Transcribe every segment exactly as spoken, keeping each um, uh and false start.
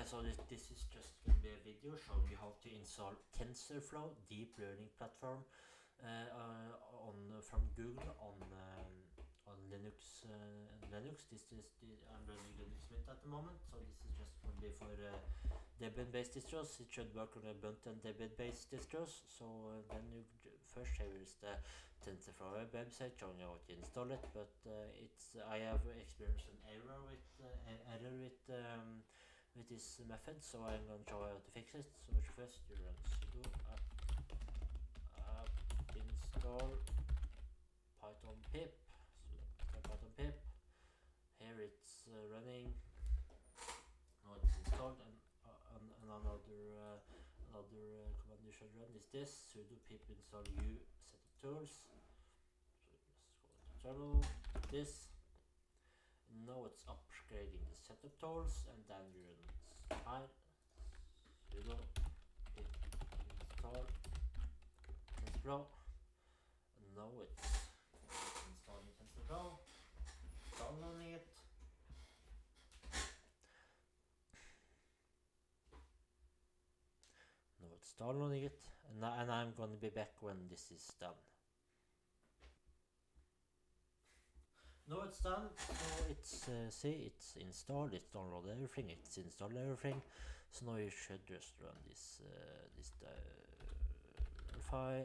Okay, so this, this is just going to be a video showing you how to install Tenserflow deep learning platform uh, uh, on from Google on um, on Linux. Uh, Linux. This is the, I'm running Linux Mint at the moment, so this is just going to be for uh, Debian-based distros. It should work on Ubuntu and Debian-based distros. So uh, then you first here is the Tenserflow website showing you how to install it, but uh, it's I have experienced an error with uh, error with. Um, with this method, so I'm going to show how to fix it. So first you run sudo apt, apt install python pip, so python pip. Here it's uh, running. Now it's installed, and, uh, and, and another uh, another uh, command you should run is this sudo pip install u setup tools. So just go to terminal. This. Now it's upgrading the setup tools, and then you run sudo pip install Tenserflow. And now it's installing Tenserflow, downloading it. Now it's downloading it, and, and I'm going to be back when this is done. Now it's done, so it's uh, see it's installed, it's downloaded everything, it's installed everything. So now you should just run this uh, this uh, verify,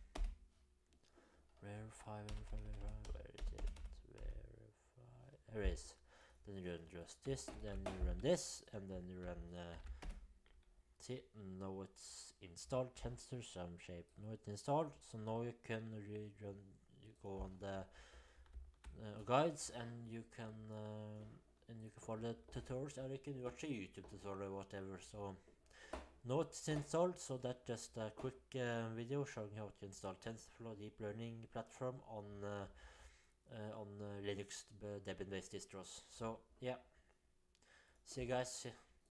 verify, verify, verify. Where is it? Verify. There it is. Then you run just this, then you run this, and then you run. Uh, see, now it's installed. Tensor some shape. Now it's installed. So now you can rerun. You go on the Uh, guides, and you can uh, and you can follow the tutorials, or you can watch a YouTube tutorial or whatever. So now it's installed, so that's just a quick uh, video showing how to install Tenserflow deep learning platform on uh, uh, on uh, Linux Debian based distros. So yeah, see you guys.